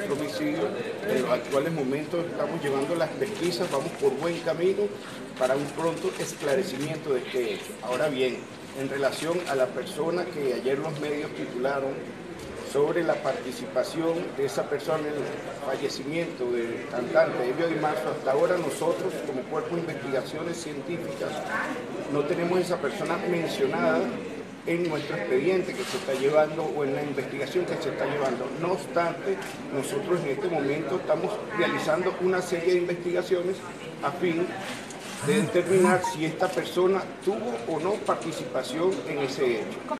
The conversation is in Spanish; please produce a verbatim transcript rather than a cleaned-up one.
otro homicidio. En los actuales momentos estamos llevando las pesquisas, vamos por buen camino para un pronto esclarecimiento de este hecho. Ahora bien, en relación a la persona que ayer los medios titularon sobre la participación de esa persona en el fallecimiento del cantante Elio Di Marzo, hasta ahora nosotros como Cuerpo de Investigaciones Científicas no tenemos esa persona mencionada en nuestro expediente que se está llevando o en la investigación que se está llevando. No obstante, nosotros en este momento estamos realizando una serie de investigaciones a fin de determinar si esta persona tuvo o no participación en ese hecho.